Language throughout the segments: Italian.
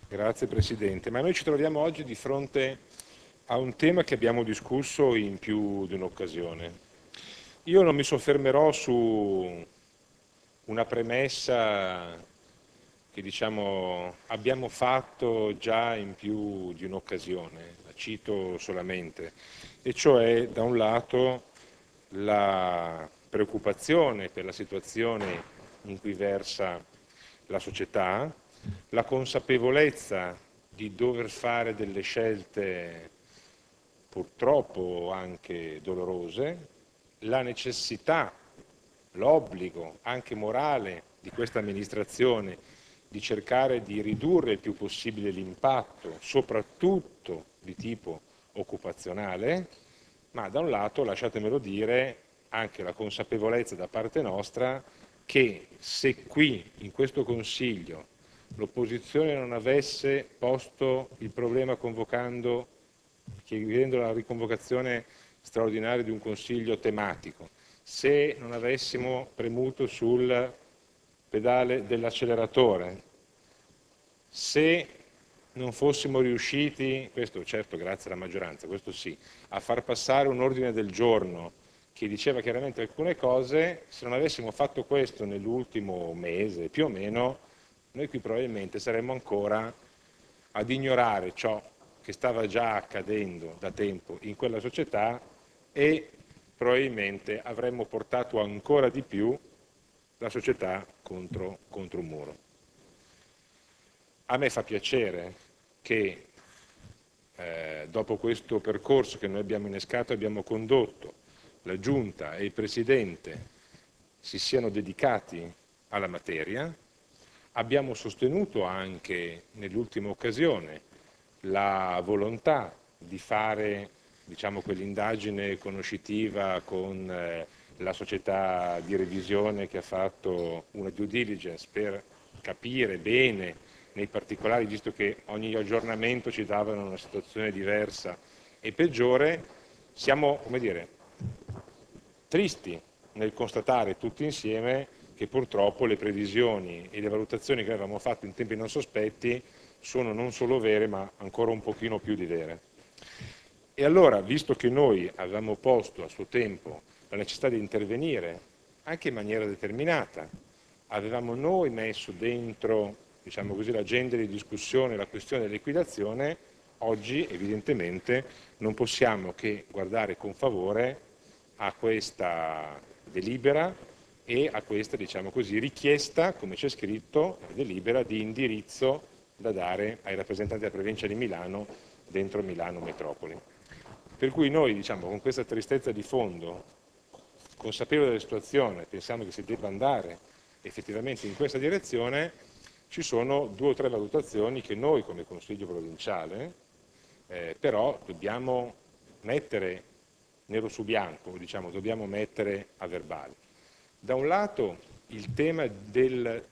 Grazie Presidente, ma noi ci troviamo oggi di fronte a un tema che abbiamo discusso in più di un'occasione. Io non mi soffermerò su una premessa che abbiamo fatto già in più di un'occasione, la cito solamente, e cioè da un lato la preoccupazione per la situazione in cui versa la società, la consapevolezza di dover fare delle scelte purtroppo anche dolorose, la necessità, l'obbligo anche morale di questa amministrazione di cercare di ridurre il più possibile l'impatto, soprattutto di tipo occupazionale, ma da un lato, lasciatemelo dire, anche la consapevolezza da parte nostra che se qui, in questo Consiglio, l'opposizione non avesse posto il problema chiedendo la riconvocazione straordinaria di un Consiglio tematico, se non avessimo premuto sul pedale dell'acceleratore, se non fossimo riusciti, questo certo grazie alla maggioranza, questo sì, a far passare un ordine del giorno che diceva chiaramente alcune cose, se non avessimo fatto questo nell'ultimo mese, più o meno, noi qui probabilmente saremmo ancora ad ignorare ciò che stava già accadendo da tempo in quella società e probabilmente avremmo portato ancora di più la società contro un muro. A me fa piacere che dopo questo percorso che noi abbiamo innescato e abbiamo condotto, la Giunta e il Presidente si siano dedicati alla materia. Abbiamo sostenuto anche nell'ultima occasione la volontà di fare quell'indagine conoscitiva con la società di revisione che ha fatto una due diligence per capire bene nei particolari, visto che ogni aggiornamento ci davano una situazione diversa e peggiore. Siamo, come dire, tristi nel constatare tutti insieme che purtroppo le previsioni e le valutazioni che avevamo fatto in tempi non sospetti sono non solo vere ma ancora un pochino più di vere. E allora, visto che noi avevamo posto a suo tempo la necessità di intervenire anche in maniera determinata, avevamo noi messo dentro l'agenda di discussione la questione della liquidazione, oggi evidentemente non possiamo che guardare con favore a questa delibera e a questa richiesta, come c'è scritto, delibera di indirizzo da dare ai rappresentanti della provincia di Milano dentro Milano Metropoli. Per cui noi con questa tristezza di fondo, consapevoli della situazione, pensiamo che si debba andare effettivamente in questa direzione, ci sono due o tre valutazioni che noi come Consiglio provinciale però dobbiamo mettere nero su bianco, dobbiamo mettere a verbale. Da un lato il tema del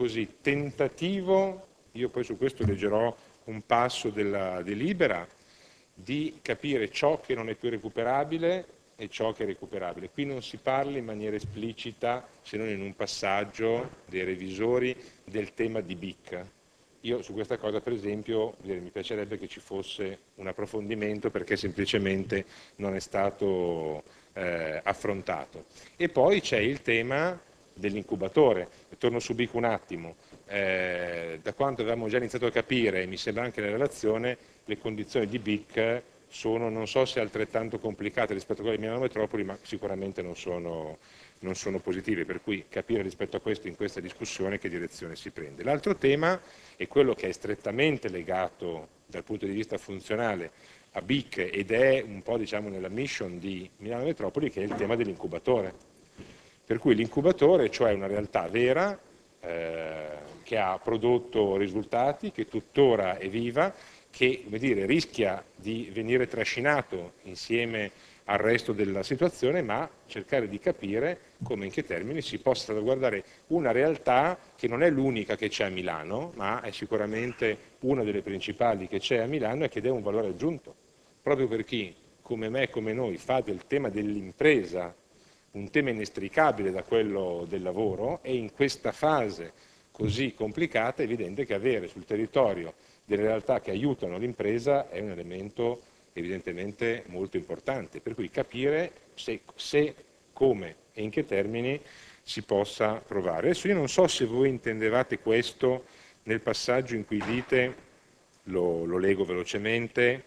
tentativo, io poi su questo leggerò un passo della delibera, di capire ciò che non è più recuperabile e ciò che è recuperabile. Qui non si parla in maniera esplicita, se non in un passaggio dei revisori, del tema di BIC. Io su questa cosa, per esempio, mi piacerebbe che ci fosse un approfondimento perché semplicemente non è stato affrontato. E poi c'è il tema dell'incubatore. Torno su BIC un attimo. Da quanto avevamo già iniziato a capire, e mi sembra anche nella relazione, le condizioni di BIC sono, non so se altrettanto complicate rispetto a quelle di Milano Metropoli, ma sicuramente non sono positive, per cui capire rispetto a questo in questa discussione che direzione si prende. L'altro tema è quello che è strettamente legato dal punto di vista funzionale a BIC ed è un po' nella mission di Milano Metropoli, che è il tema dell'incubatore. Per cui l'incubatore, cioè una realtà vera, che ha prodotto risultati, che tuttora è viva, che rischia di venire trascinato insieme al resto della situazione, ma cercare di capire come, in che termini si possa salvaguardare una realtà che non è l'unica che c'è a Milano, ma è sicuramente una delle principali che c'è a Milano e che è un valore aggiunto, proprio per chi, come me e come noi, fa del tema dell'impresa un tema inestricabile da quello del lavoro, e in questa fase così complicata è evidente che avere sul territorio delle realtà che aiutano l'impresa è un elemento evidentemente molto importante, per cui capire se, come e in che termini si possa provare. Adesso io non so se voi intendevate questo nel passaggio in cui dite, lo leggo velocemente,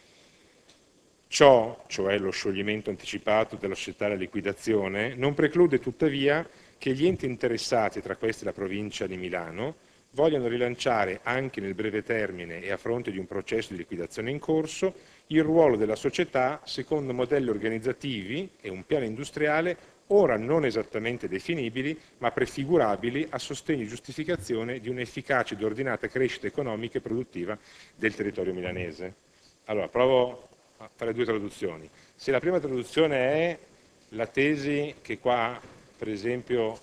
ciò, cioè lo scioglimento anticipato della società e la liquidazione, non preclude tuttavia che gli enti interessati, tra questi la provincia di Milano, vogliono rilanciare anche nel breve termine e a fronte di un processo di liquidazione in corso il ruolo della società secondo modelli organizzativi e un piano industriale ora non esattamente definibili, ma prefigurabili a sostegno e giustificazione di un'efficace ed ordinata crescita economica e produttiva del territorio milanese. Allora, provo a fare due traduzioni. Se la prima traduzione è la tesi che qua, per esempio,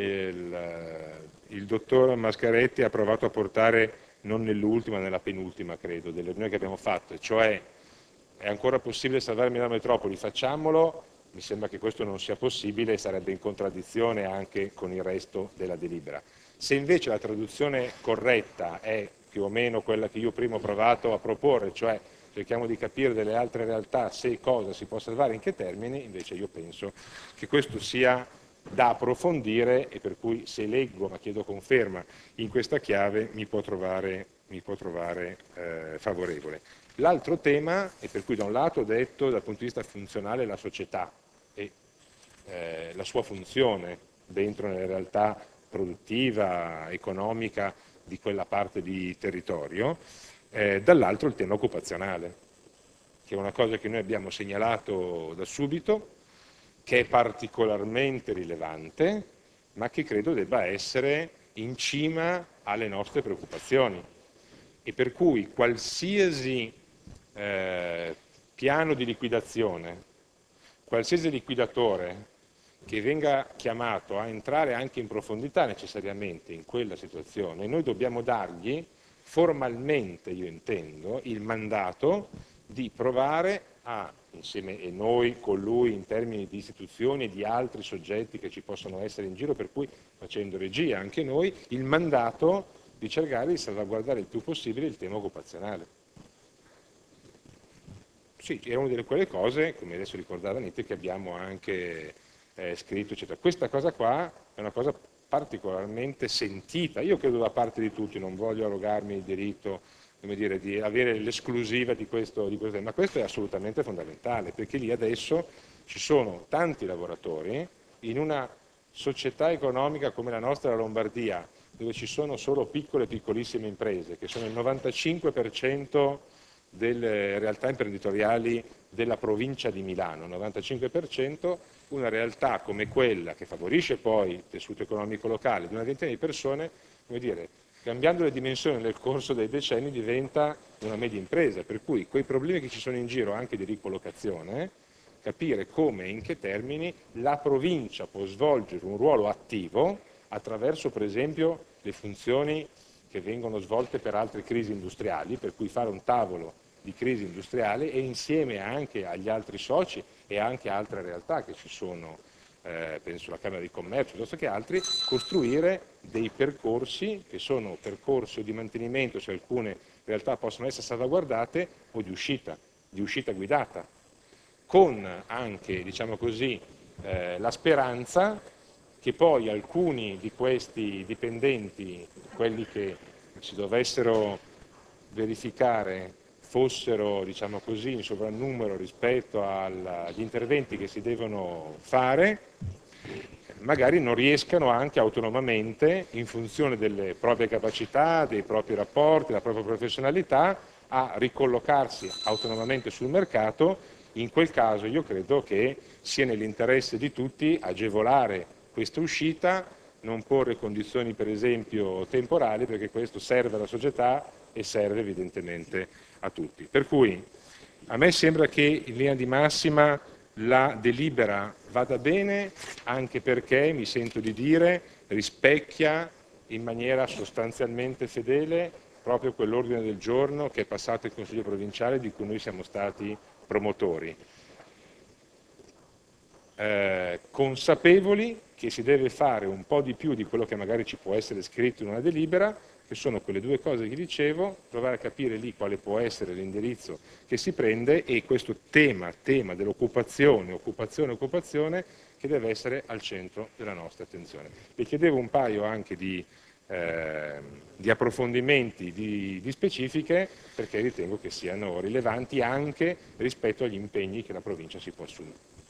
il dottor Mascaretti ha provato a portare non nell'ultima, nella penultima, credo, delle riunioni che abbiamo fatto, cioè è ancora possibile salvare Milano Metropoli, facciamolo, mi sembra che questo non sia possibile e sarebbe in contraddizione anche con il resto della delibera. Se invece la traduzione corretta è più o meno quella che io prima ho provato a proporre, cioè cerchiamo di capire delle altre realtà se e cosa si può salvare, in che termini, invece io penso che questo sia da approfondire e per cui se leggo, ma chiedo conferma, in questa chiave mi può trovare favorevole. L'altro tema è per cui da un lato ho detto dal punto di vista funzionale la società e la sua funzione dentro nella realtà produttiva, economica di quella parte di territorio, dall'altro il tema occupazionale, che è una cosa che noi abbiamo segnalato da subito, che è particolarmente rilevante, ma che credo debba essere in cima alle nostre preoccupazioni. E per cui qualsiasi piano di liquidazione, qualsiasi liquidatore che venga chiamato a entrare anche in profondità necessariamente in quella situazione, noi dobbiamo dargli formalmente, io intendo, il mandato di provare a, insieme e noi con lui in termini di istituzioni e di altri soggetti che ci possono essere in giro, per cui facendo regia anche noi, il mandato di cercare di salvaguardare il più possibile il tema occupazionale. Sì, era una delle quelle cose, come adesso ricordava Nitti, che abbiamo anche scritto, eccetera. Questa cosa qua è una cosa particolarmente sentita, io credo da parte di tutti, non voglio arrogarmi il diritto, come dire, di avere l'esclusiva di questo tema, ma questo è assolutamente fondamentale, perché lì adesso ci sono tanti lavoratori in una società economica come la nostra, la Lombardia, dove ci sono solo piccole e piccolissime imprese, che sono il 95% delle realtà imprenditoriali della provincia di Milano, 95%, una realtà come quella che favorisce poi il tessuto economico locale di una ventina di persone, come dire, cambiando le dimensioni nel corso dei decenni diventa una media impresa, per cui quei problemi che ci sono in giro anche di ricollocazione, capire come e in che termini la provincia può svolgere un ruolo attivo attraverso per esempio le funzioni che vengono svolte per altre crisi industriali, per cui fare un tavolo di crisi industriale e insieme anche agli altri soci e anche a altre realtà che ci sono, penso alla Camera di Commercio, piuttosto che altri, costruire dei percorsi che sono percorsi di mantenimento, se alcune realtà possono essere salvaguardate, o di uscita guidata, con anche, diciamo così, la speranza che poi alcuni di questi dipendenti, quelli che si dovessero verificare, fossero, diciamo così, in sovrannumero rispetto agli interventi che si devono fare, magari non riescano anche autonomamente, in funzione delle proprie capacità, dei propri rapporti, della propria professionalità, a ricollocarsi autonomamente sul mercato. In quel caso io credo che sia nell'interesse di tutti agevolare questa uscita, non porre condizioni per esempio temporali, perché questo serve alla società e serve evidentemente a tutti. Per cui a me sembra che in linea di massima la delibera vada bene, anche perché, mi sento di dire, rispecchia in maniera sostanzialmente fedele proprio quell'ordine del giorno che è passato in Consiglio provinciale di cui noi siamo stati promotori. Consapevoli che si deve fare un po' di più di quello che magari ci può essere scritto in una delibera, che sono quelle due cose che dicevo, provare a capire lì quale può essere l'indirizzo che si prende e questo tema dell'occupazione, occupazione, che deve essere al centro della nostra attenzione. Vi chiedevo un paio anche di approfondimenti, di specifiche, perché ritengo che siano rilevanti anche rispetto agli impegni che la provincia si può assumere.